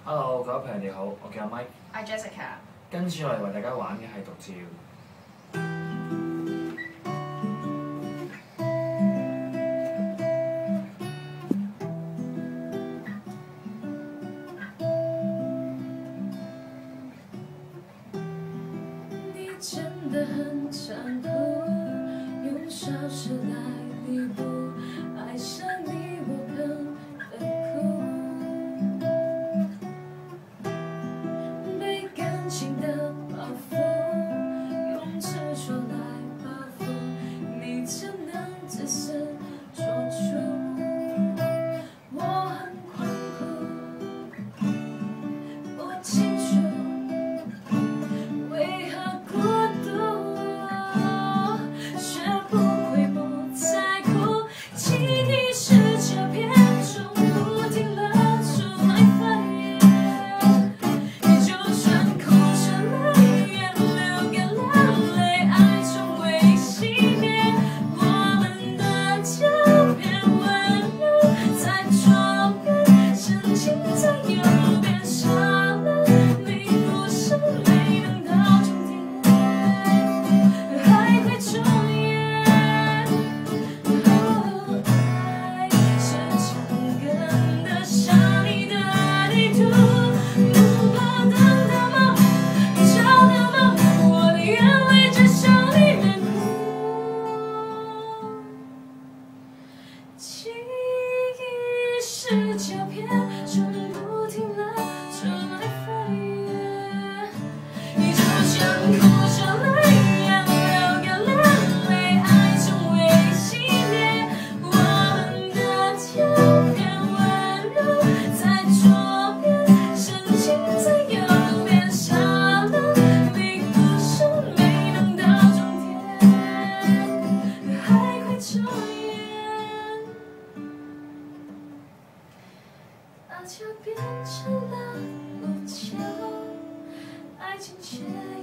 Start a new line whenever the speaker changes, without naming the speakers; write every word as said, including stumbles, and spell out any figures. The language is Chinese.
Hello，各位朋友你好，我叫 Mike。
我係 Jessica。
跟住我哋為大家玩嘅係獨照。
你真的很残酷，用消失来弥补，爱上你我更痛苦，被感情的包袱用执着来报复，你怎能自私做主？我很困苦，我清楚。 为何孤独，学不会不在乎？记忆是这片钟，不停地出来翻页。就算哭成泪，也流干了泪，爱从未熄灭。我们的照片温柔在左边，深情在右边，傻了你不是没能到终点，还会重演。哦，爱是诚恳的像你的地图，不怕等的梦，找的梦，我的眼泪只向里面哭。记忆是胶片，从不停地出来翻页。你就像哭着泪一样流干了泪，爱从未熄灭。我们的照片温柔在左边，深情在右边，傻了你不是没能到终点，还会重演。大桥变成了路桥，爱情却。